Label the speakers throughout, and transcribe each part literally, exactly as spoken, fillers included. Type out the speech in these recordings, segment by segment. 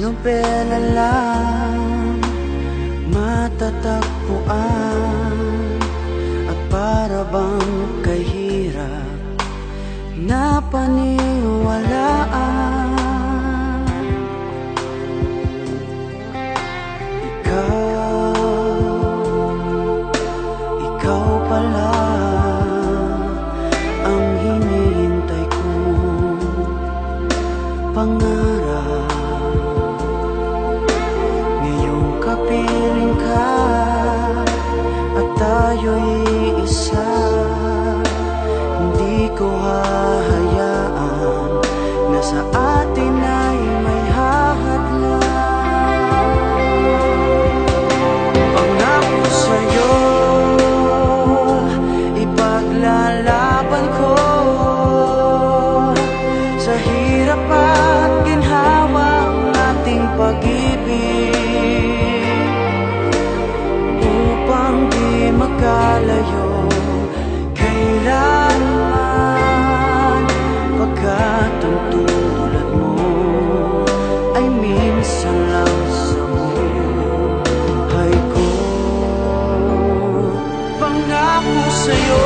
Speaker 1: pera lang matatagpuan, at para bang kahirap na paniwalaan. Ikaw, ikaw pala ang hinihintay kong pangarap. Ngayong kapiling ka at tayo'y isa, hindi ko hahayaan na sa atin ay may hahadlang. Pangako sa'yo, ipaglalaban ko sa hirap at ginhawa ang ating pag-ibig, upang di magkalayo kailanman, pagkat ang tulad mo ay minsan lang sa buhay ko. Pangako sa'yo,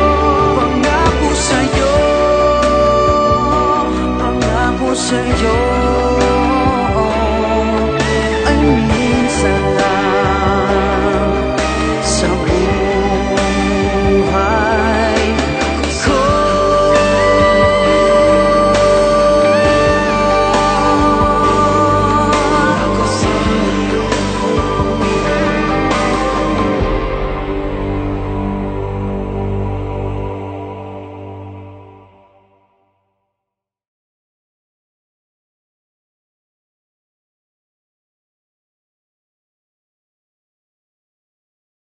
Speaker 1: sa'yo